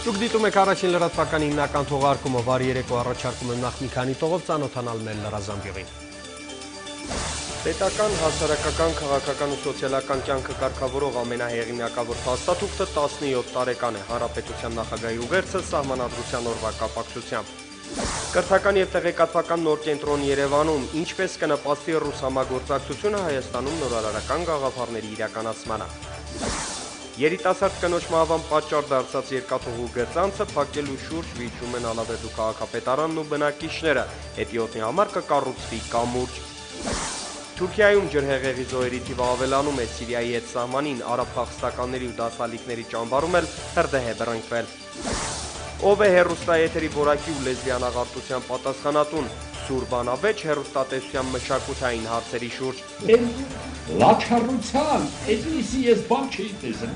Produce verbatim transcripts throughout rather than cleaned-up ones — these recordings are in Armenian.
Դուք դիտում եք առաջին լրատվական հիմնական թողարկումը, վար երեկո առաջարկում եմ նախ մի քանի տողով ծանոթանալ մեր լրազամբյուղին։ Պետական, հասարակական, քաղաքական ու սոցիալական կյանքը կարգավորող ամենահեղինակավոր փաստաթուղթը տասնյոթ տարեկան է, Հանրապետության նախագահի ուղերձը Սահմանադրության օրվա կապակցությամբ։ Կրթական և տեղեկատվական նոր կենտրոն Երևանում, ինչպես կնպաստի ռուս համագործակցությունը Հայաստանում նորարարական գաղափարների իրականացմանը։ Երիտասարդ կնոջ մահվան պատճառ դարձած երկաթուղու գծանցը փակելու շուրջ վիճում են Ալավերդու քաղաքապետարանն ու բնակիչները, հետիոտնի համար կկառուցվի կամուրջ։ Թուրքիայում ջրհեղեղի զոհերի թիվը ավելանում է, Սիրիայի հետ սահմանին արաբ փախստականների ու դասալիքների ճամբարում էլ հրդեհ է բռնկվել։ Ով է հեռուստաեթերի որակի ու լեզվյան աղարտության պատասխանատուն, Սուրբ Անավեճ հեռուստատեսության մշակութային հարցերի շուրջ։ Լաչառության, այդպիսի ես բան չի տեսել։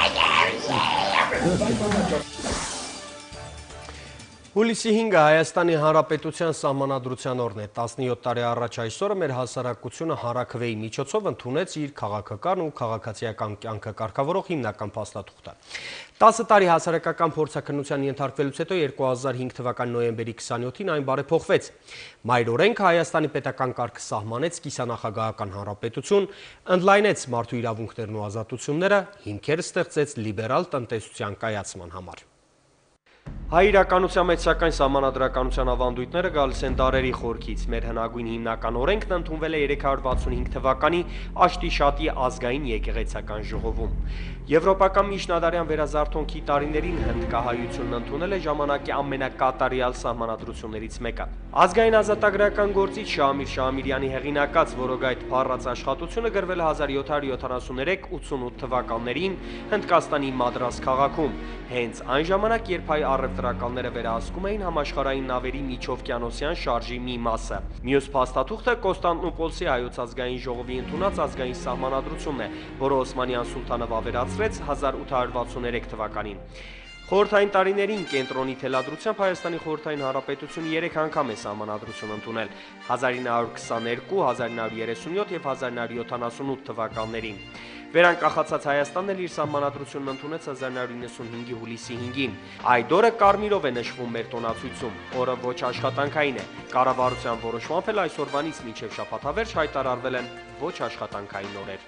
Հուլիսի հինգը Հայաստանի Հանրապետության Սահմանադրության օրն է, տասնյոթ տարի առաջ այսօրը մեր հասարակությունը հանրաքվեի միջոցով ընդունեց իր քաղաքական ու քաղաքացիական կյանքը կարգավորող հիմնական փաստաթուղթը։ տասը տարի հասարակական փորձաքննության ենթարկվելուց հետո երկու հազար հինգ թվականի նոյեմբերի քսանյոթին այն բարեփոխվեց։ Մայր օրենքը Հայաստանի պետական կարգը սահմանեց կիսանախագահական հանրապետություն, ընդլայնեց մարդու իրավունքներն ու ազատությունները, հիմքեր ստեղծեց լիբերալ տնտեսության կայացման համար։ Հայ իրականության մեջ սակայն սահմանադրականության ավանդույթները գալիս են դարերի խորքից։ Մեր հնագույն հիմնական օրենքն ընդունվել է երեք հարյուր վաթսունհինգ թվականի Աշտիշատի ազգային եկեղեցական ժողովում։ Եվրոպական միջնադարյան վերազարթոնքի տարիներին հնդկահայությունն ընդունել է ժամանակի ամենակատարյալ սահմանադրություններից մեկը։ Ազգային ազատագրական գործիչ Շահամիր Շահամիրյանի հեղինակած որոգայթ փառած աշխատությունը գրվել է հազար յոթ հարյուր յոթանասունութ ութսունութ թվականներին Հնդկաստանի Մադրաս քաղաքում, հենց այն ժամանակ, երբ հայ առևտրականները վերահսկում էին համաշխարհային նավերի միջօվկիանոսյան շարժի մի մասը։ Մյուս փաստաթուղթը Կոստանդնուպոլսի հայոց ազգային ժողովի ընդունած ազգային սահմանադրությունն է, որը Օսմանյան սուլթանը վավերացրեց հազար ութ հարյուր վաթսուներեք թվականին։ Խորհրդային տարիներին կենտրոնի թելադրությամբ Հայաստանի Խորհրդային Հանրապետությունը երեք անգամ է սահմանադրություն ընդունել՝ հազար ինը հարյուր քսաներկու, հազար ինը հարյուր երեսունյոթ և հազար ինը հարյուր յոթանասունութ թվականներին։ Վերանկախացած Հայաստանն էլ իր սահմանադրությունն ընդունեց հազար ինը հարյուր իննսունհինգի հուլիսի հինգին։ Այդ օրը կարմիրով է նշվում մեր տոնացույցում, օրը ոչ աշխատանքային է։ Կառավարության որոշմամբ էլ այսօրվանից մինչև շաբաթավերջ հայտարարվել են ոչ աշխատանքային օրեր։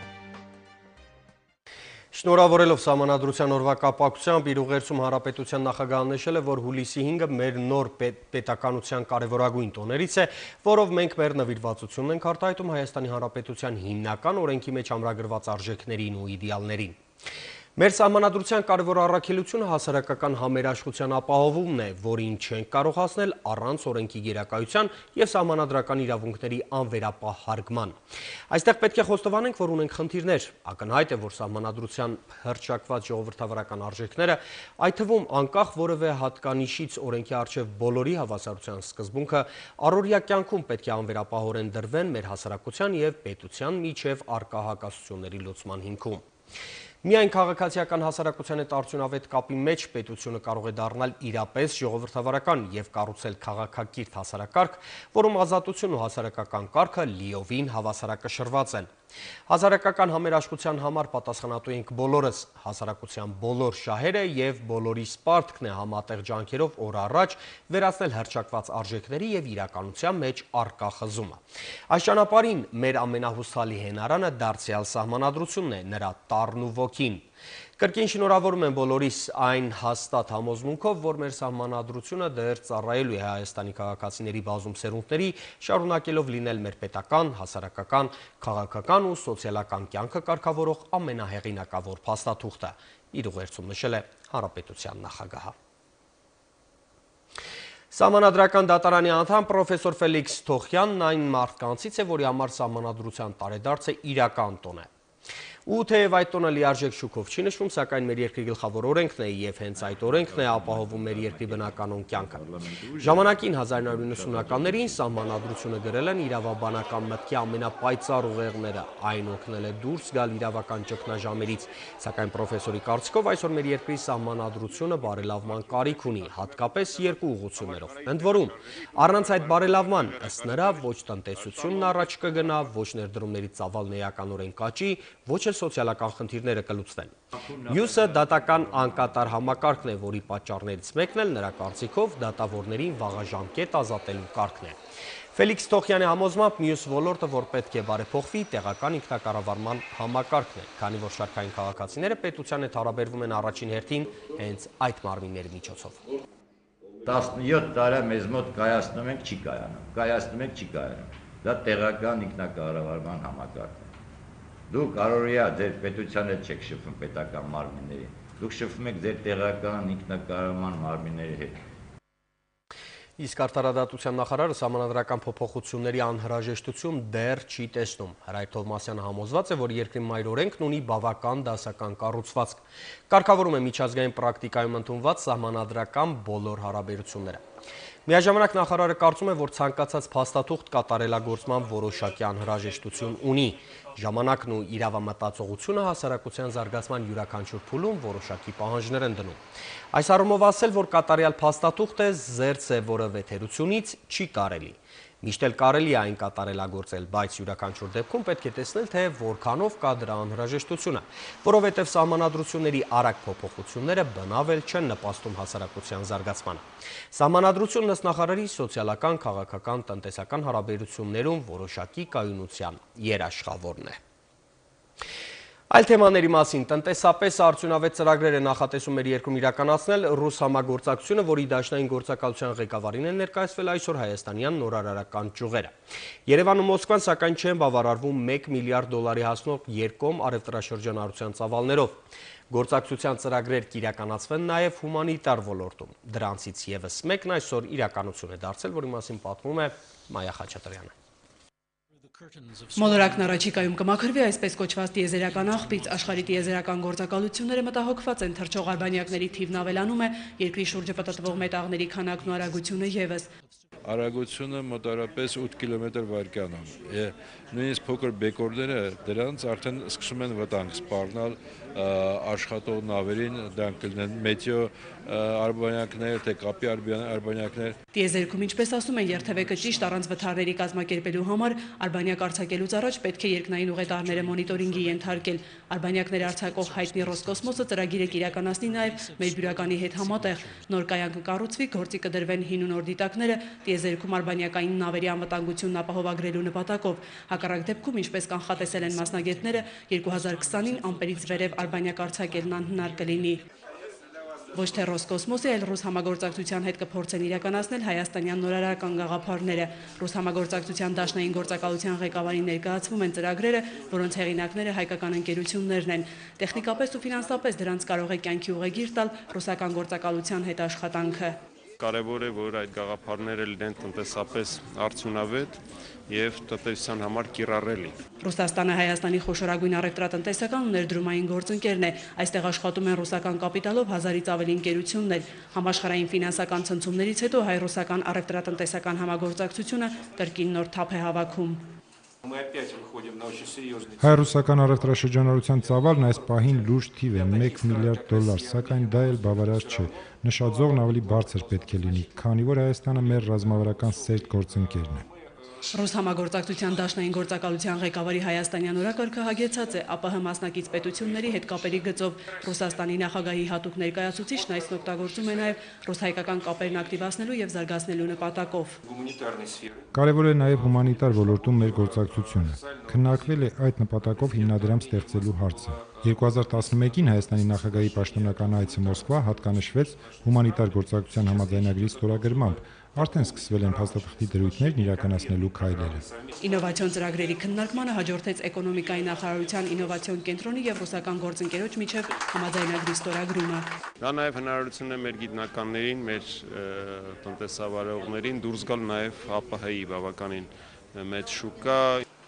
Շնորհավորելով Սահմանադրության օրվա կապակցությամբ իր ուղերձում Հանրապետության նախագահն նշել է, որ հուլիսի հինգը մեր նոր պետականության կարևորագույն տոներից է, որով մենք մեր նվիրվածությունն ենք արտահայտում Հայաստանի Հանրապետության հիմնական օրենքի մեջ ամրագրված արժեքներին ու իդեալներին։ Մեր սահմանադրության կարևոր առաքելությունը հասարակական համերաշխության ապահովումն է, որին չենք կարող հասնել առանց օրենքի գերակայության և սահմանադրական իրավունքների անվերապահ հարգման։ Այստեղ պետք է խոստովանենք, որ ունենք խնդիրներ։ Ակնհայտ է, որ սահմանադրության հռչակված ժողովրդավարական արժեքները, այդ թվում անկախ որևէ հատկանիշից օրենքի առջև բոլորի հավասարության սկզբունքը, առօրյա կյանքում պետք է անվերապահորեն դրվեն մեր հասարակության և պետության միջև առկա հակասությունների լուծման հիմքում։ Միայն քաղաքացիական հասարակության հետ արդյունավետ կապի մեջ պետությունը կարող է դառնալ իրապես ժողովրդավարական և կառուցել քաղաքակիրթ հասարակարգ, որում ազատությունն ու հասարակական կարգը լիովին հավասարակշռված են։ Հասարակական համերաշխության համար պատասխանատու ենք բոլորս, հասարակության բոլոր շահերը և բոլորի սպարտքն է համատեղ ջանքերով օր առաջ վերացնել հռչակված արժեքների և իրականության մեջ առկա խզումը։ Այս ճանապարհին մեր ամենահուսալի հենարանը դարձյալ սահմանադրությունն է, նրա տառն ու ոգին։ Կրկին շնորհավորում եմ բոլորիս այն հաստատ համոզմունքով, որ մեր սահմանադրությունը դեռ ծառայելու է Հայաստանի քաղաքացիների բազում սերունդների, շարունակելով լինել մեր պետական, հասարակական, քաղաքական ու սոցիալական կյանքը կարգավորող ամենահեղինակավոր փաստաթուղթը, իր ուղերձում նշել է Հանրապետության նախագահը։ Սահմանադրական դատարանի անդամ պրոֆեսոր Ֆելիքս Թոխյանն այն մարդկանցից է, որի համար սահմանադրության տարեդարձը իրական տոն է։ Ու թեև այդ տոնը լիարժեք շուքով չի նշվում, սակայն մեր երկրի գլխավոր օրենքն է և հենց այդ օրենքն է ապահովում մեր երկրի բնականոն կյանքը։ Ժամանակին հազար ինը հարյուր իննսունականներին սահմանադրությունը գրել են իրավաբանական մտքի ամենապայծառ ուղեղները, այն օգնել է դուրս գալ իրավական ճգնաժամերից, սակայն պրոֆեսորի կարծիքով այսօր մեր երկրի սահմանադրությունը բարելավման կարիք ունի, հատկապես երկու ուղղություններով։ Ընդ որում, առանց այդ բարելավման, ըստ նրա, ոչ տնտեսությունն առաջ կգնա, ոչ ներդրումների ծավալն էականորեն կաճի, ոչ էլ սոցիալական խնդիրները կլուծվեն։ Մյուսը դատական անկատար համակարգն է, որի պատճառներից մեկն էլ նրա կարծիքով դատավորներին վաղաժամկետ ազատելու կարգն է։ Ֆելիքս Թոխյանի համոզմամբ մյուս ոլորտը, որ պետք է բարեփոխվի, տեղական ինքնակառավարման համակարգն է, քանի որ շարքային քաղաքացիները պետության հետ հարաբերվում են առաջին հերթին հենց այդ մարմինների միջոցով։ տասնյոթ տարի մեզ մոտ կայացնում ենք, չի կայանում, կայացնում ենք, չի կայանում։ Դա տեղական ինքնակառավարման համակարգն է։ Դուք առօրյա ձեր պետության հետ չեք շփվում պետական մարմինների, դուք շփվում եք ձեր տեղական ինքնակառավարման մարմինների հետ։ Իսկ արդարադատության նախարարը սահմանադրական փոփոխությունների անհրաժեշտություն դեռ չի տեսնում։ Հրայր Թովմասյանը համոզված է, որ երկրի մայր օրենքն ունի բավական դասական կառուցվածք։ Կարգավորում է միջազգային պրակտիկայում ընդունված սահմանադրական բոլոր հարաբերությունները։ Միաժամանակ նախարարը կարծում է, որ ցանկացած փաստաթուղթ կատարելագործման որոշակի անհրաժեշտություն ունի։ Ժամանակն ու իրավամտածողությունը հասարակության զարգացման յուրաքանչյուր փուլում որոշակի պահանջներ են դնում։ Այս առումով ասել, որ կատարյալ փաստաթուղթը զերծ է որևէ թերությունից, չի կարելի։ Միշտ էլ կարելի է այն կատարելագործել, բայց յուրաքանչյուր դեպքում պետք է տեսնել, թե որքանով կա դրա անհրաժեշտությունը, որովհետև սահմանադրությունների արագ փոփոխությունները բնավ էլ չեն նպաստում հասարակության զարգացմանը։ Սահմանադրությունն ըստ նախարարի սոցիալական, քաղաքական, տնտեսական հարաբերություններում որոշակի կայունության երաշխավորն է։ Այլ թեմաների մասին տնտեսապես արդյունավետ ծրագրեր է նախատեսում մեր երկրում իրականացնել ռուս համագործակցությունը, որի դաշնային գործակալության ղեկավարին են ներկայացվել այսօր հայաստանյան նորարարական ճյուղերը։ Երևանը Մոսկվան սակայն չեն բավարարվում մեկ միլիարդ դոլարի հասնող երկկողմ առևտրաշրջանառության ծավալներով։ Գործակցության ծրագրեր կիրականացվեն նաև հումանիտար ոլորտում։ Դրանցից ևս մեկն այսօր իրականություն է դարձել, որի մասին պատմում է Մայա Խաչատրյանը։ Մոլորակն առաջիկայում կմաքրվի այսպես կոչված տիեզերական աղբից, աշխարհի տիեզերական գործակալությունները մտահոգված են, թռչող արբանյակների թիվն ավելանում է, երկրի շուրջը պտտվող մետաղների քանակն ու արագությունը ևս։ Արագությունը մոտավորապես ութ կիլոմետր վայրկյանում է, նույնիսկ փոքր բեկորները դրանց արդեն սկսում են վտանգ սպառնալ աշխատող նավերին, դրանք կլինեն մեթեո արբանյակներ, թե կապի արբանյակներ։ Տիեզերքում, ինչպես ասում են, երթևեկը ճիշտ առանց վթարների կազմակերպելու համար արբանյակ արձակելուց առաջ պետք է երկնային ուղետարները մոնիտորինգի ենթարկել։ Արբանյակներ արձակող հայտնի Ռոսկոսմոսը ծրագիրը կիրականացնի նաև մեր բյուրականի հետ համատեղ։ Նոր կայան կկառուցվի, գործի կդրվեն հին ու նոր դիտակները տիեզերքում արբանյակային նավերի անվտանգությունն ապահովագրելու նպատակով։ Հակառակ դեպքում, ինչպես կանխատեսել են մասնագետները, երկու հազար քսանին ամպերից վերև արբանյակ արձակելն անհնար կլինի։ Ոչ թե Ռոսկոսմոսի, այլ ռուս համագործակցության հետ կփորձեն իրականացնել հայաստանյան նորարարական գաղափարները։ Ռուս համագործակցության դաշնային գործակալության ղեկավարին ներկայացվում են ծրագրերը, որոնց հեղինակները հայկական ընկերություններն են։ Տեխնիկապես ու ֆինանսապես դրանց կարող է կյանքի ուղեգիր տալ ռուսական գործակալության հետ աշխատանքը։ Կարևոր է, որ այդ գաղափարները լինեն տնտեսապես արդյունավետ եւ տնտեսության համար կիրառելի։ Ռուսաստանը Հայաստանի խոշորագույն առևտրատնտեսական ու ներդրումային գործընկերն է։ Այստեղ աշխատում են ռուսական կապիտալով հազարից ավելի ընկերություններ։ Համաշխարհային ֆինանսական ցնցումներից հետո հայ-ռուսական առևտրատնտեսական համագործակցությունը կրկին նոր թափ է հավաքում։ Հայ-ռուսական առևտրաշրջանառության ծավալն այս պահին լուրջ թիվ է՝ մեկ միլիարդ դոլար, սակայն դա էլ բավարար չէ։ Նշաձողն ավելի բարձր պետք է լինի, քանի որ Հայաստանը մեր ռազմավարական սերտ գործընկերն է։ Ռուս համագործակցության դաշնային գործակալության ղեկավարի հայաստանյան օրակարգը հագեցած է ԱՊՀ մասնակից պետությունների հետ կապերի գծով։ Ռուսաստանի նախագահի հատուկ ներկայացուցիչն այսն օգտագործում է նաև ռուս-հայկական կապերն ակտիվացնելու եւ զարգացնելու նպատակով։ Կարևոր է նաև հումանիտար ոլորտում մեր գործակցությունը։ Քննարկվել է այդ նպատակով հիմնադրամ ստեղծելու հարցը։ երկու հազար տասնմեկին Հայաստանի նախագահի պաշտոնական այցը Մոսկվա հատկանշվեց հումանիտար գործակցության համաձայնագրի ստորագրմամբ։ Արդեն սկսվել են փաստաթղթի դրույթներն իրականացնելու քայլերը։ Ինովացիոն ծրագրերի քննարկմանը հաջորդեց էկոնոմիկայի նախարարության ինովացիոն կենտրոնի եւ ռուսական գործընկերոջ միջև համաձայնագրի ստորագրումը։ Դա նաև հնարավորություն է մեր գիտնականներին, մեր տնտեսավարողներին դուրս գալ նաև ԱՊՀ-ի բավականին մեծ շուկա։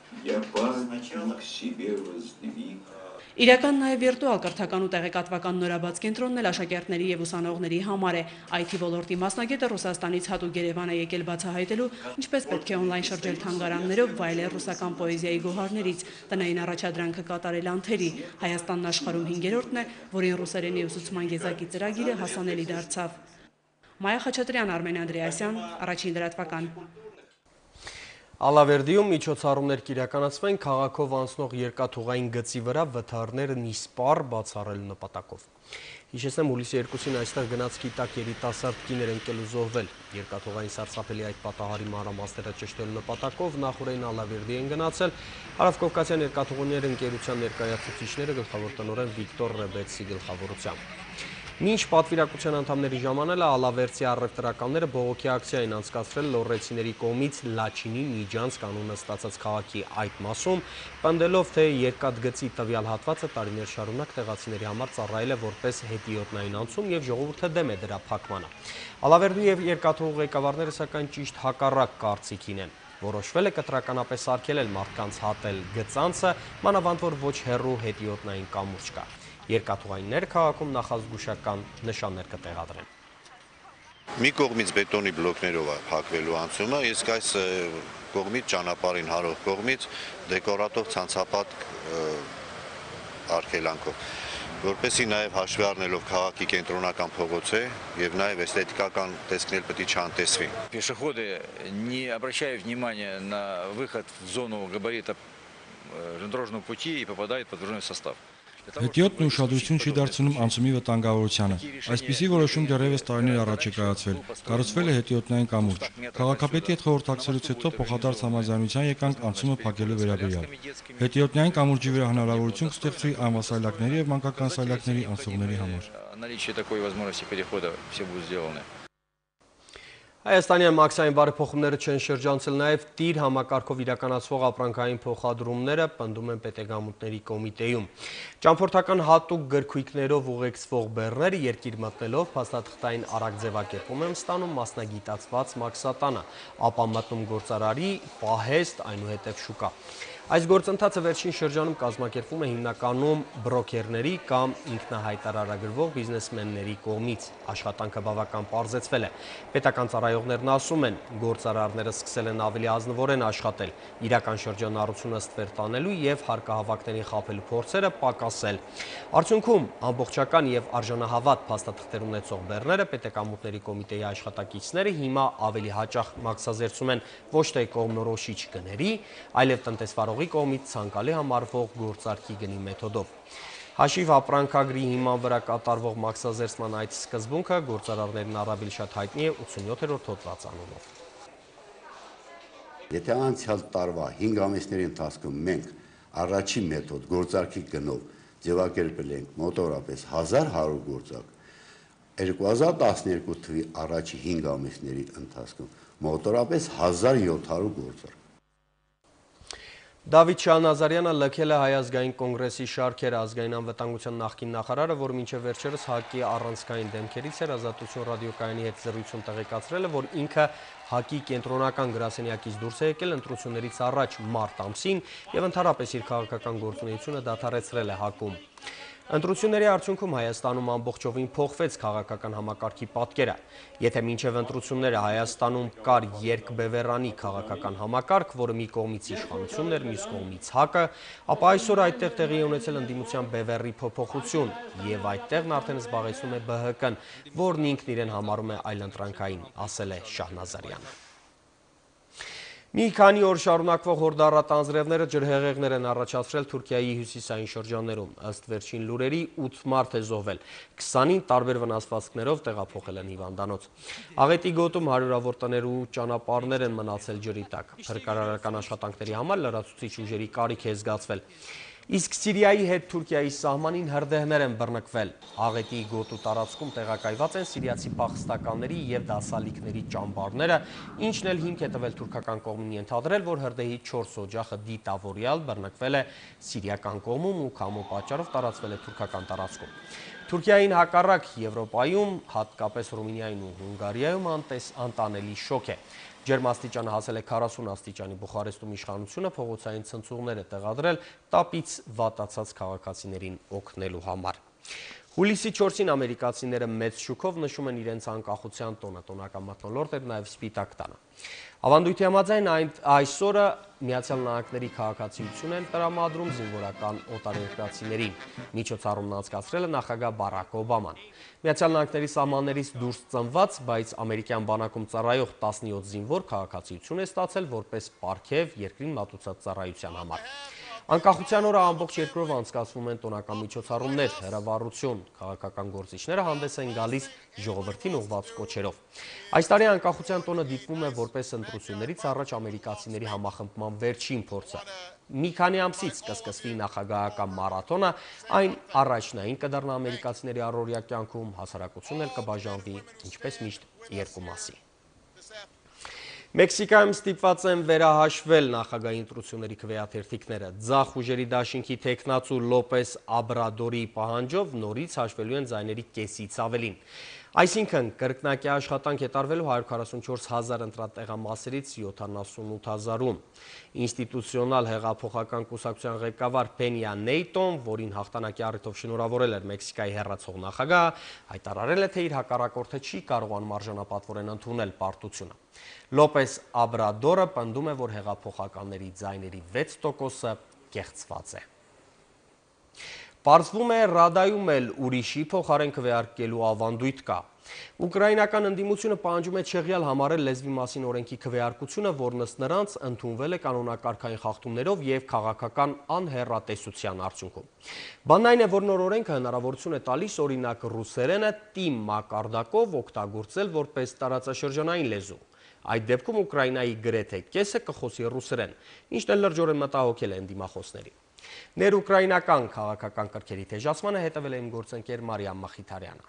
Իրական նաև վիրտուալ կրթական ու տեղեկատվական նորաբաց կենտրոնն էլ աշակերտների եւ ուսանողների համար է։ Այ թի ոլորտի մասնագետը Ռուսաստանից հատուկ Երևան է եկել բացահայտելու, ինչպես պետք է օնլայն շրջել թանգարաններով, վայելել ռուսական պոեզիայի գոհարներից, տնային առաջադրանքը կատարել անթերի։ Հայաստանն աշխարհում հինգերորդն է, որին ռուսերենի ուսուցման եզակի ծրագիրը հասանելի դարձավ։ Մայա Խաչատրյան, Արմեն Անդրեասյան, Առաջին լրատվական։ Ալավերդիում միջոցառումներ կիրականացվեն քաղաքով անցնող երկաթուղային գծի վրա վթարներն իսպառ բացառելու նպատակով։ Հիշեցնեմ, հուլիսի երկուսին այստեղ գնացքի տակ երիտասարդ կին էր ընկել ու զոհվել։ Երկաթուղային սարսափելի այդ պատահարի մանրամասները ճշտելու նպատակով նախօրեին Ալավերդի են գնացել Հարավկովկասյան երկաթուղիներ ընկերության ներկայացուցիչները գլխավոր տնօրեն Վիկտոր Ռեբեցի գլխավորությամբ։ Մինչ պատվիրակության անդամների ժամանելը ալավերդցի առևտրականները բողոքի ակցիա են անցկացրել լոռեցիների կողմից Լաչինի Միջանցք անունը ստացած քաղաքի այդ մասում, պնդելով, թե երկաթգծի տվյալ հատվածը տարիներ շարունակ տեղացիների համար ծառայել է որպես հետիոտնային անցում և ժողովուրդը դեմ է դրա փակմանը։ Ալավերդու և երկաթուղու ղեկավարները սակայն ճիշտ հակառակ կարծիքին են։ Որոշվել է կտրականապես արգելել մարդկանց հատել գծանցը, մանավանդ որ ոչ հեռու հետիոտնային կամուրջ կա։ Երկաթուղայինները քաղաքում նախազգուշական նշաններ կտեղադրեն։ Մի կողմից բետոնի բլոկներով է փակվելու անցումը, իսկ այս կողմից ճանապարհին հարող կողմից դեկորատիվ ցանցապատ արգելանքով, որպեսզի նաև հաշվի առնելով քաղաքի կենտրոնական փողոց է եւ նաև էսթետիկական տեսքներ պետք է չանտեսվի։ Пешеходы, не обращая внимания на выход в зону габарита железнодорожного пути и попадают под вооруженный состав. Հետիոտնը ուշադրություն չի դարձնում անցումի վտանգավորությանը։ Այսպիսի որոշում դեռևս տարիներ առաջ է կայացվել։ Կառուցվել է հետիոտնային կամուրջ։ Քաղաքապետի հետ խորհրդակցելուց հետո փոխադարձ համաձայնության եկանք անցումը փակելու վերաբերյալ։ Հետիոտնային կամուրջի վրա հնարավորություն կստեղծվի անվասայլակների եւ մանկական սայլակների անցողների համար։ Наличие такой возможности перехода все будет сделано. Հայաստանյան մաքսային բարեփոխումները չեն շրջանցել նաև տիր համակարգով իրականացվող ապրանքային փոխադրումները, պնդում են պետեգամուտների կոմիտեում։ Ճամփորդական հատուկ գրքույկներով ուղեկցվող բեռները երկիր մտնելով փաստաթղթային արագ ձևակերպում են ստանում մասնագիտացված մաքսատանը, ապա մտնում գործարարի, պահեստ, այնուհետև շուկա։ Այս գործընթացը վերջին շրջանում կազմակերպվում է հիմնականում բրոքերների կամ ինքնահայտարարագրվող բիզնեսմենների կողմից։ Աշխատանքը բավական պարզեցվել է։ Պետական ծառայողներն ասում են, գործարարները սկսել են ավելի ազնվորեն աշխատել, իրական շրջանառությունը ստվեր տանելու և հարկահավաքներին խաբելու փորձերը պակասել։ Արդյունքում ամբողջական և արժանահավատ փաստաթղթեր ունեցող բեռները պետեկամուտների կոմիտեի աշխատակիցները հիմա ավելի հաճախ մաքսազերծում են ոչ թե կողմնորոշիչ գների, այլև տնտեսվարողի կողմից ցանկալի համարվող գործարքի գնի մեթոդով։ Հաշիվ ապրանքագրի հիման վրա կատարվող մաքսազերծման այդ սկզբունքը գործարարներին առավել շատ հայտնի է ութսունյոթերորդ հոդված անունով։ Եթե անցյալ տարվա հինգ ամիսների ընթացքում մենք առաջին մեթոդ գործարքի գնով ձևակերպել ենք մոտավորապես հազար հարյուր գործարք, երկու հազար տասներկու թվականի առաջի հինգ ամիսների ընթացքում մոտավորապես հազար յոթ հարյուր գործարք։ Դավիթ Շահնազարյանը լքել է Հայ ազգային կոնգրեսի շարքերը, ազգային անվտանգության նախկին նախարարը, որ մինչև վերջերս ՀԱԿ-ի առանցքային դեմքերից էր Ազատություն ռադիոկայանի հետ զրույցում տեղեկացրել է, որ ինքը ՀԱԿ-ի կենտրոնական գրասենյակից դուրս է եկել ընտրություններից առաջ մարտ ամսին և ընդհանրապես իր քաղաքական գործունեությունը դադարեցրել է ՀԱԿ-ում։ Ընտրությունների արդյունքում Հայաստանում ամբողջովին փոխվեց քաղաքական համակարգի պատկերը։ Եթե մինչև ընտրությունները Հայաստանում կար երկբևեռանի քաղաքական համակարգ, որը մի կողմից իշխանությունն էր, մյուս կողմից ՀԱԿ-ը, ապա այսօր այդտեղ տեղի է ունեցել ընդդիմության բևեռի փոփոխություն, և այդտեղն արդեն զբաղեցնում է ԲՀԿ-ն, որն ինքն իրեն համարում է այլընտրանքային, ասել է Շահնազարյանը։ Մի քանի օր շարունակվող հորդառատ անձրևները ջրհեղեղներ են առաջացրել Թուրքիայի հյուսիսային շրջաններում։ Ըստ վերջին լուրերի ութ մարդ է զոհվել, քսանին տարբեր վնասվածքներով տեղափոխել են հիվանդանոց։ Աղետի գոտում հարյուրավոր տներ ու ճանապարհներ են մնացել ջրի տակ։ Փրկարարական աշխատանքների համար լրացուցիչ ուժերի կարիք է զգացվել։ Իսկ Սիրիայի հետ Թուրքիայի սահմանին հրդեհներ են բռնկվել։ Աղետի գոտու տարածքում տեղակայված են սիրիացի փախստականների և դասալիքների ճամբարները, ինչն էլ հիմք է տվել թուրքական կողմին ենթադրել, որ հրդեհի չորս օջախը դիտավորյալ բռնկվել է սիրիական կողմում ու քամու պատճառով տարածվել է թուրքական տարածքում։ Թուրքիային հակառակ Եվրոպայում, հատկապես Ռումինիայում ու Հունգարիայում անտանելի շոկ է։ Ջերմաստիճանը հասել է քառասուն աստիճանի, Բուխարեստում իշխանությունը փողոցային ցնցուղներ է տեղադրել տապից վատացած քաղաքացիներին օգնելու համար։ Հուլիսի չորսին ամերիկացիները մեծ շուքով նշում են իրենց անկախության տոնը, տոնական մթնոլորտ էր նաև Սպիտակ տանը։ Ավանդույթի համաձայն այս օրը Միացյալ Նահանգների քաղաքացիություն են տրամադրում զինվորական օտարերկրացիներին։ Միջոցառումն անցկացրել է նախագահ Բարակ Օբաման։ Միացյալ Նահանգների սահմաններից դուրս ծնված, բայց ամերիկյան բանակում ծառայող տասնյոթ զինվոր քաղաքացիություն է ստացել որպես պարգև երկրին մատուցած ծառայության համար։ Անկախության օրը ամբողջ երկրով անցկացվում են տոնական միջոցառումներ, հրավառություն, քաղաքական գործիչները հանդես են գալիս ժողովրդին ուղղված կոչերով։ Այս տարի անկախության տոնը դիտվում է որպես ընտրություններից առաջ ամերիկացիների համախմբման վերջին փորձը։ Մի քանի ամսից կսկսվի նախագահական մարաթոնը, այն առաջնային կդառնա ամերիկացիների առօրյա կյանքում, հասարակությունն էլ կբաժանվի, ինչպես միշտ, երկու մասի։ Մեքսիկայում ստիպված են վերահաշվել նախագահի ընտրությունների քվեաթերթիկները։ Ձախ ուժերի դաշինքի թեկնածու Լոպես Աբրադորի պահանջով նորից հաշվելու են ձայների կեսից ավելին։ Այսինքն կրկնակի աշխատանք է տարվելու հարյուր քառասունչորս հազար ընտրատեղամասերից յոթանասունութ հազարում։ Ինստիտուցիոնալ հեղափոխական կուսակցության ղեկավար Փենիա Նեյտոն, որին հաղթանակի առիթով շնորհավորել էր Մեքսիկայի հեռացող նախագահը, հայտարարել է, թե իր հակառակորդը չի կարողանում արժանապատվորեն ընդունել պարտությունը։ Լոպես Աբրադորը պնդում է, որ հեղափոխականների ձայների վեց տոկոսը կեղծված է։ Պարզվում է, Ռադայում էլ ուրիշի փոխարեն քվեարկելու ավանդույթ կա։ Ուկրաինական ընդդիմությունը պահանջում է չեղյալ համարել լեզվի մասին օրենքի քվեարկությունը, որն ըստ նրանց ընդունվել է կանոնակարգային խախտումներով և քաղաքական անհեռատեսության արդյունքում։ Բանն այն է, որ նոր օրենքը հնարավորություն է տալիս օրինակ ռուսերենը տիմ մակարդակով օգտագործել որպես տարածաշրջանային լեզու։ Այդ դեպքում Ուկրաինայի գրեթե կեսը կխոսի ռուսերեն, ինչն էլ լրջորեն մտահոգել է ընդդիմախոսներին։ Ներուկրաինական քաղաքական կրքերի թեժացմանը հետևել է իմ գործընկեր Մարիամ Մխիթարյանը։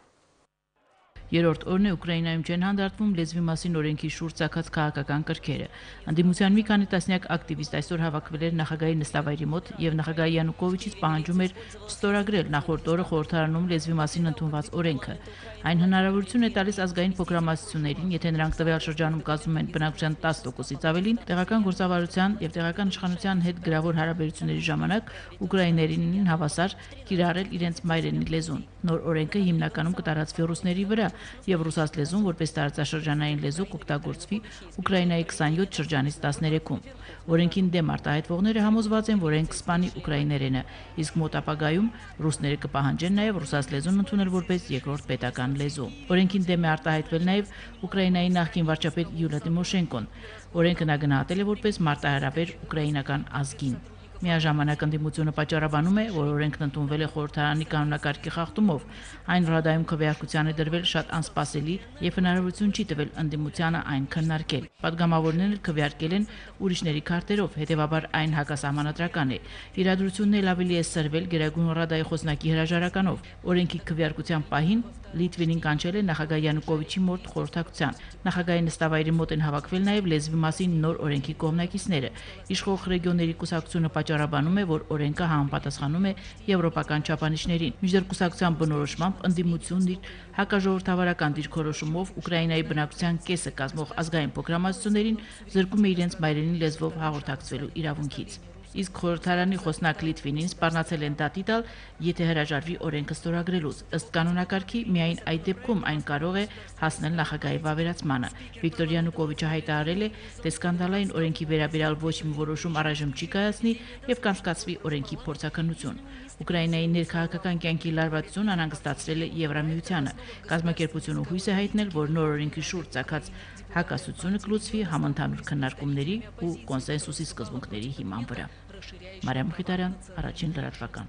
Երրորդ օրն է Ուկրաինայում չեն հանդարտվում լեզվի մասին օրենքի շուրջ ցակած քաղաքական կրքերը։ Ընդդիմության մի քանի տասնյակ ակտիվիստ այսօր հավաքվել էր նախագահի նստավայրի մոտ եւ նախագահ Յանուկովիչից պահանջում էր ստորագրել նախորդ օրը խորհրդարանում լեզվի մասին ընդունված օրենքը։ Այն հնարավորություն է տալիս ազգային փոքրամասնություններին, եթե նրանք տվյալ շրջանում կազմում են բնակչության տասը տոկոսից ավելին, տեղական գործավարության եւ տեղական իշխանության հետ գրավոր հարաբերությունների ժամանակ ուկրաիներենին հավասար կիրառել իրենց մայրենի լեզուն։ Նոր օրենքը հիմնականում կտարածվի ռուսների վրա եւ ռուսաց լեզուն որպես տարածաշրջանային լեզու կօգտագործվի Ուկրաինայի քսանյոթ շրջանից տասներեքում։ Օրենքին դեմ արտահայտվողները համոզված են, որ այն կսպանի ուկրաիներենը, իսկ մոտ ապագայում ռուսները կպահանջեն նաեւ ռուսաց լեզուն ընդունել որպես երկրորդ պետական լեզու։ Օրենքին դեմ է արտահայտվել նաեւ Ուկրաինայի նախկին վարչապետ Յուլիա Տիմոշենկոն։ Օրենքը նա գնահատել է որպես մարտահրավեր ուկրաինական ազգին։ Միաժամանակ ընդդիմությունը պատճառաբանում է, որ օրենքն ընդունվել է խորհրդարանի կանոնակարգի խախտումով։ Այն Ռադայում քվեարկության է դրվել շատ անսպասելի եւ հնարավորություն չի տվել ընդդիմությանը այն քննարկել։ Պատգամավորներն քվեարկել են ուրիշների քարտերով, հետեւաբար այն հակասահմանադրական է։ Իրադրությունն էլ ավելի է սրվել Գերագույն Ռադայի խոսնակի հրաժարականով։ Օրենքի քվեարկության պահին Լիտվինին կանչել է նախագահ Յանուկովիչի մոտ խորհրդակցության։ Նախագահի նստավայրի մոտ են հավաքվել նաև լեզվի մասին նոր օրենքի կողմնակիցները։ Իշխող ռեգիոնների կուսակցությունը պատճառաբանում է, որ օրենքը համապատասխանում է եվրոպական չափանիշներին։ Միջդեռ կուսակցության բնորոշմամբ ընդդիմությունն իր հակաժողովրդավարական դիրքորոշումով Ուկրաինայի բնակչության կեսը կազմող ազգային փոքրամասնություններին զրկում է իրենց մայրենի լեզվով հաղորդակցվելու իրավունքից։ Իսկ խորհրդարանի խոսնակ Լիտվինին սպառնացել են դատի տալ, եթե հրաժարվի օրենքը ստորագրելուց։ Ըստ կանոնակարգի միայն այդ դեպքում այն կարող է հասնել նախագահի վավերացմանը։ Վիկտոր Յանուկովիչը հայտարարել է, թե սկանդալային օրենքի վերաբերյալ ոչ մի որոշում առայժմ չի կայացնի եւ կանցկացվի օրենքի փորձաքննություն։ Ուկրաինայի ներքաղաքական կյանքի լարվածությունն անհանգստացրել է Եվրամիությանը։ Կազմակերպությունը հույս է հայտնել, որ նոր օրենքի շուրջ ցակած հակասությունը կլուծվի համընդհանուր քննարկումների ու կոնսենսուսի սկզբունքների հիման վրա։ Մարիամ Մխիթարյան, առաջին լրատվական։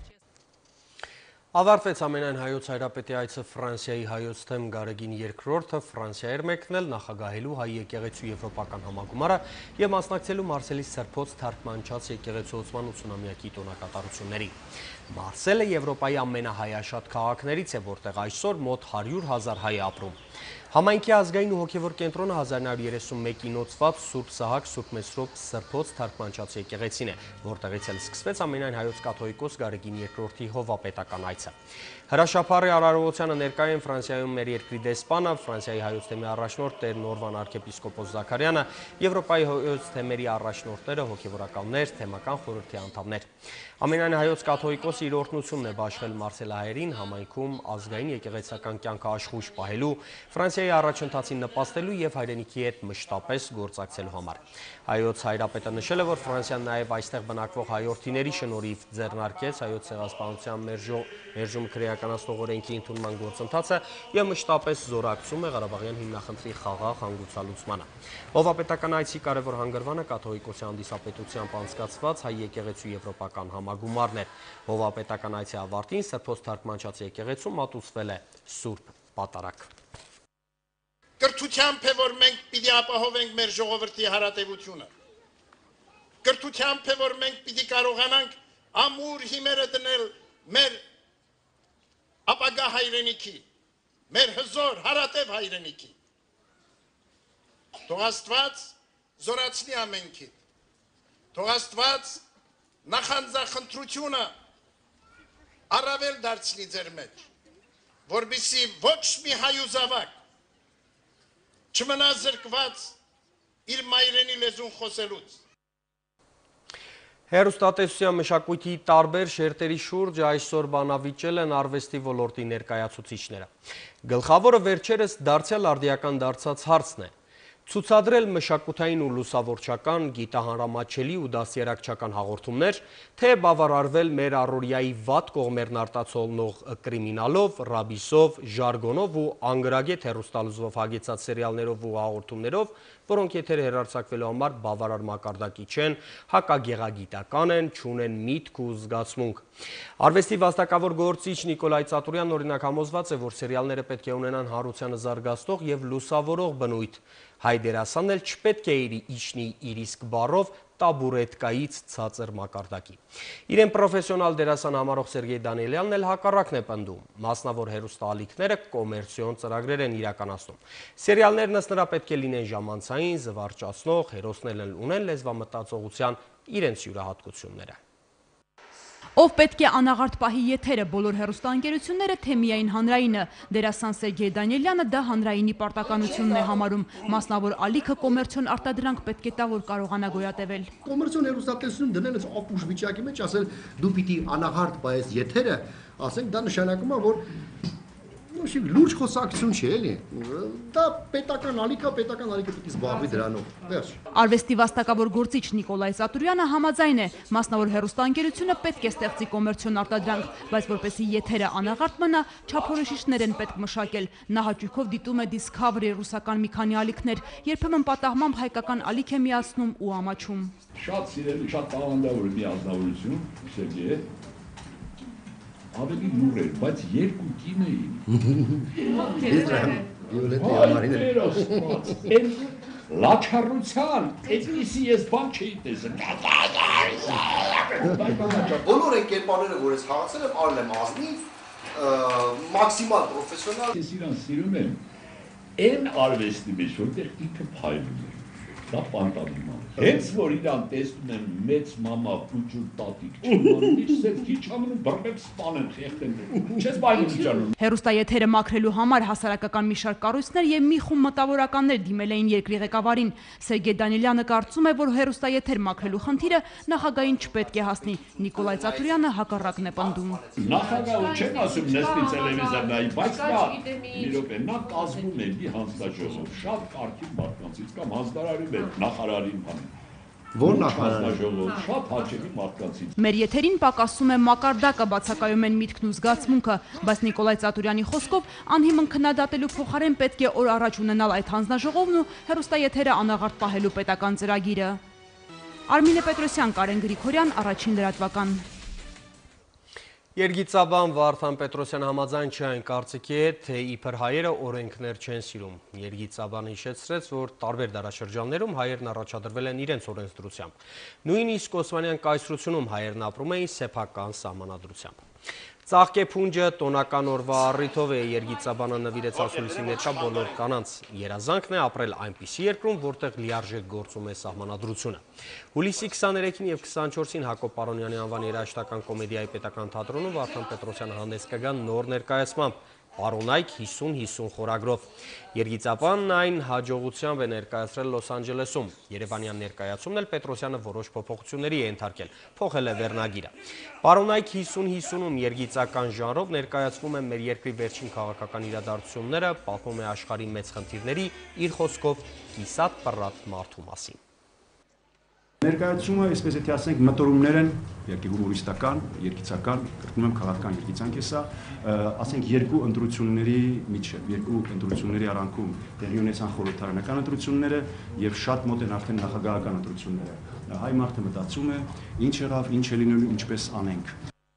Ավարտվեց ամենայն հայոց հայրապետի այցը Ֆրանսիայի հայոց թեմ Գարեգին երկրորդը Ֆրանսիա էր մեկնել նախագահելու հայ եկեղեցու եվրոպական համագումարը եւ մասնակցելու Մարսելի Սրբոց թարգմանչած եկեղեցուացման ութսունամյակի տոնակատարությունների։ Մարսելը Եվրոպայի ամենահայաշատ քաղաքներից է, որտեղ այսօր մոտ հարյուր հազար հայ ապրում։ Համայնքի ազգային ու հոգևոր կենտրոնը հազար նոյ հարյուր երեսունմեկի նոցված Սուրբ Սահակ Սուրբ Մեսրոպ Սրբոց Թարգմանչած եկեղեցին է, որտեղից էլ սկսվեց ամենայն հայոց կաթողիկոս Գարեգին երկրորդի հովվապետական այցը։ Հրաշափառի արարողությանը ներկայ են Ֆրանսիայում մեր երկրի դեսպանը, Ֆրանսիայի հայոց թեմի առաջնորդ Տեր Նորվան arczepiskopos Զաքարյանը, Եվրոպայի հայոց թեմերի առաջնորդները, հոգևորականներ, թեմական խորհրդի անդամներ։ Ամենայն հայոց կաթողիկոսը իր օրհնությունն է բաշխել մարսելահայերին համայնքում ազգային եկեղեցական կյանքը աշխույժ պահելու, Ֆրանսիայի առաջընթացին նպաստելու եւ հայրենիքի հետ մշտապես գործակցելու համար։ Հայոց հայրապետը նշել է, որ Ֆրանսիան նաեւ այստեղ բնակվող հայորդիների շնորհիվ ձեռնարկեց հայոց ցեղասպանության մերժում քրեականացնող օրենքի ընդունման գործընթացը եւ մշտապես զորակցում է Ղարաբաղյան հիմնախնդրի խաղաղ հանգուցալուծմանը։ Հովվապետական այցի կարևոր հանգրվանը կաթողիկոսի հանդիսապետությամբ անցկացված հայ եկեղեցու եվրոպական համագումարն էր։ Հովվապետական այցի ավարտին Սրբոց Թարգմանչած եկեղեցում մատուցվել է Սուրբ Պատարագ։ Կրթությամբ է, որ մենք պիտի ապահովենք մեր ժողովրդի հարատևությունը։ Կրթությամբ է, որ մենք պիտի կարողանանք ամուր հիմերը դնել մեր ապագա հայրենիքի, մեր հզոր հարատև հայրենիքի։ Թող Աստված զորացնի ամենքիդ, թող Աստված նախանձախնդրությունը առավել դարձնի ձեր մեջ, որպեսզի ոչ մի հայ ու զավակ չմնա զրկված իր մայրենի լեզուն խոսելուց։ Հեռուստատեսության մշակույթի տարբեր շերտերի շուրջ այսօր բանավիճել են արվեստի ոլորտի ներկայացուցիչները։ Գլխավորը վերջերս դարձյալ արդիական դարձած հարցն է։ Ցուցադրել մշակութային ու լուսավորչական, գիտահանրամատչելի ու դաստիարակչական հաղորդումներ, թե բավարարվել մեր առօրյայի վատ կողմերն արտացոլնող կրիմինալով, ռաբիսով, ժարգոնով ու անգրագետ հեռուստալուծվող հագեցած սերիալներով ու հաղորդումներով, որոնք եթեր հեռարձակվելու համար բավարար մակարդակի չեն, հակագեղագիտական են, չունեն միտք ու զգացմունք։ Արվեստի վաստակավոր գործիչ Նիկոլայ Ծատուրյանն օրինակ համոզված է, որ սերիալները պետք է ունենան հարությանը զարգացնող եւ լուսավորող բնույթ։ Հայ դերասանն էլ չպետք է իջնի իր իսկ բառով տաբուրետկայից ցածր մակարդակի։ Իրեն պրոֆեսիոնալ դերասան համարող Սերգեյ Դանիելյանն էլ հակառակն է պնդում։ Մասնավոր հեռուստաալիքները կոմերցիոն ծրագրեր են իրականացնում։ Սերիալներն ըստ նրա պետք է լինեն ժամանցային, զվարճացնող, հերոսներն էլ ունեն լեզվամտածողության իրենց յուրահատկությունները։ Ով պետք է անաղարտ պահի եթերը բոլոր հեռուստաընկերությունները, թե միայն հանրայինը, դերասան Սերգեյ Դանիելյանը դա հանրայինի պարտականությունն է համարում, մասնավոր ալիքը կոմերցիոն արտադրանք պետք է տա, որ կարողանա գոյատևել։ Կոմերցիոն հեռուստատեսություն դնել այս ապուշ վիճակի մեջ, ասել դու պիտի անաղարտ պահես եթերը, ասենք դա նշանակում է, որ լուրջ խոսակցություն չի, էլի։ Դա պետական ալիքա, պետական ալիքը պիտի զբաղվի դրանով։ Վերջ։ Արվեստի վաստակավոր գործիչ Նիկոլայ Ծատուրյանը համաձայն է, մասնավոր հեռուստաընկերությունը պետք է ստեղծի կոմերցիոն արտադրանք, բայց որպեսզի եթերը անաղարտ մնա, չափորոշիչներ են պետք մշակել։ Նա հաճույքով դիտում է Discovery ռուսական մի քանի ալիքներ, երբեմն պատահմամբ հայկական ալիք է միացնում ու ամաչում։ Շատ սիրելի, շատ տաղանդավոր մի ազնվորություն, Սերգեյ։ Ավելի լուր էր, բայց երկու կին էին։ Վիոլետի համարին էր։ Են լաչառության, այդպիսի ես բան չէի տեսել։ Բոլոր այն կերպարները, որ ես խաղացել եմ, արել եմ ազնիվ, մաքսիմալ պրոֆեսիոնալ։ Ես իրան սիրում եմ, այն արվեստի մեջ, որտեղ ինքը փայլում է, դա պանտանիմ է։ Հենց որ իրան տեսնում եմ մեծ մամա, փուջուր տատիկ, չիմանում, իչս էլ քիչ ամնում, բրբեք սպանեմ, խեղտեմ, չես բայնում իջանում։ Հեռուստաեթերը մաքրելու համար հասարակական մի շարք կառույցներ եւ մի խումբ մտավորականներ դիմել էին երկրի ղեկավարին։ Սերգեյ Դանիելյանը կարծում է, որ հեռուստաեթեր մաքրելու խնդիրը նախագահին չպետք է հասնի։ Նիկոլայ Ծատուրյանը հակառակն է պնդում։ Նախագահը չեն ասում նստի տելևիզոր նայի, բայց նա մի րոպե, նա կազմում է մի հանձնաժողով, շատ կարգին մարդկանցից կամ հանձնարարում է նախարարին բան։ Որ նախարարը շատ հաճելի մարդկանցից։ Մեր եթերին պակասում է մակարդակը, բացակայում են միտքն ու զգացմունքը, բայց Նիկոլայ Ծատուրյանի խոսքով անհիմն քննադատելու փոխարեն պետք է օր առաջ ունենալ այդ հանձնաժողովն ու հեռուստաեթերը անաղարտ պահելու պետական ծրագիրը։ Արմինե Պետրոսյան, Կարեն Գրիգորյան, Առաջին լրատվական։ Երգիծաբան Վարդան Պետրոսյան համաձայն չէ այն կարծիքի հետ, թե իբր հայերը օրենքներ չեն սիրում։ Երգիծաբանը հիշեցրեց, որ տարբեր դարաշրջաններում հայերն առաջադրվել են իրենց օրենսդրությամբ։ Նույնիսկ Օսմանյան կայսրությունում հայերն ապրում էին սեփական սահմանադրությամբ։ Ծաղկեփունջը տոնական օրվա առիթով է Երգիծաբանը նվիրեց ասուլիսի ներկա բոլոր կանանց։ Երազանքն է ապրել այնպիսի երկրում, որտեղ լիարժեք գործում է սահմանադրությունը։ Հուլիսի քսաներեքին եւ քսանչորսին Հակոբ Պարոնյանի անվան երաժշտական կոմեդիայի պետական թատրոնում Վարդան Պետրոսյանը հանդես կգա նոր ներկայացմամբ Պարոնայք հիսուն հիսուն խորագրով։ Երգիծաբանն այն հաջողությամբ է ներկայացրել Լոս Անջելեսում։ Երևանյան ներկայացումն էլ Պետրոսյանը որոշ փոփոխությունների է ենթարկել, փոխել է վերնագիրը։ Պարոնայք հիսուն հիսունում երգիծական ժանրով ներկայացվում են մեր երկրի վերջին քաղաքական իրադարձությունները, պատմում է աշխարհի մեծ խնդիրների, իր խոսքով կիսատ պռատ մարդու մասին։ Ներկայացումը, այսպես եթե ասենք, մտորումներ են, երկի հումորիստական, երգիծական, կրկնում եմ քաղաքական երգիծանք է սա, ասենք երկու ընտրությունների միջև, երկու ընտրությունների արանքում տեղի ունեցան խորհրդարանական ընտրությունները եւ շատ մոտ են արդեն նախագահական ընտրությունները։ Հայ մարդը մտածում է, ինչ եղավ, ինչ է լինելու, ինչպես անենք։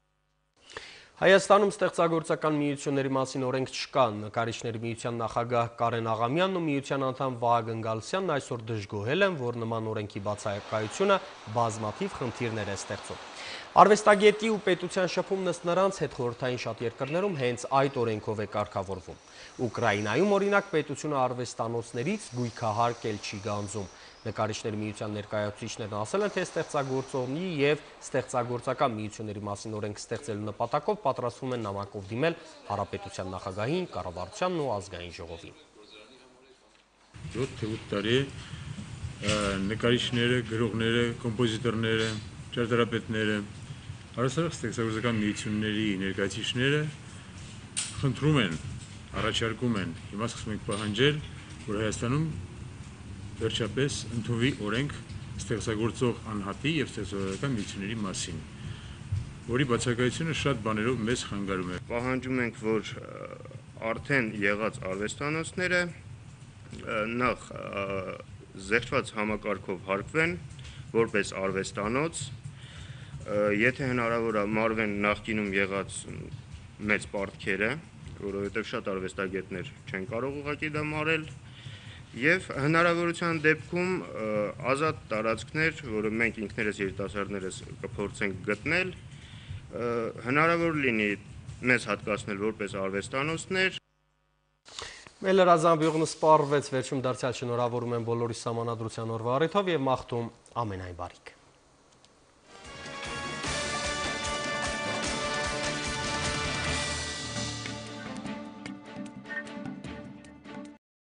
Հայաստանում ստեղծագործական միությունների մասին օրենք չկա, նկարիչների միության նախագահ Կարեն Աղամյանն ու միության անդամ Վահագն Գալստյանն այսօր դժգոհել են, որ նման օրենքի բացակայությունը բազմաթիվ խնդիրներ է ստեղծում։ Արվեստագետի ու պետության շփումն ըստ նրանց հետխորհրդային շատ երկրներում հենց այդ օրենքով է կարգավորվում։ Ուկրաինայում օրինակ պետությունը արվեստանոցներից գույքահարկել չի գանձում։ Նկարիչների միության ներկայացուցիչներն ասել են, թե ստեղծագործողի եւ ստեղծագործական միությունների մասին օրենք ստեղծելու նպատակով պատրաստվում են նամակով դիմել Հանրապետության նախագահին, կառավարությանն ու ազգային ժողովին։ յոթ թե ութ տարի նկարիչները, գրողները, կոմպոզիտորները, ճարտարապետները, առասարակ ստեղծագործական միությունների ներկայացուցիչները խնդրում են, առաջարկում են, հիմա սկսում ենք պահանջել, որ Հայաստանում վերջապես ընդունվի օրենք ստեղծագործող անհատի եւ ստեղծագործական միությունների մասին, որի բացակայությունը շատ բաներով մեզ խանգարում է։ Պահանջում ենք, որ արդեն եղած արվեստանոցները նախ զեղչված համակարգով հարկվեն որպես արվեստանոց, եթե հնարավոր է մարվեն նախկինում եղած մեծ պարտքերը, որովհետեւ շատ արվեստագետներ չեն կարող ուղղակի դա մարել, եւ հնարավորության դեպքում ազատ տարածքներ, որը մենք ինքներս երիտասարդներս կփորձենք գտնել, հնարավոր լինի մեզ հատկացնել որպես արվեստանոցներ։ Մեր լրազամբյուղն սպառվեց, վերջում դարձյալ շնորհավորում են բոլորի սահմանադրության օրվա առիթով եւ մաղթում ամենայն բարիք։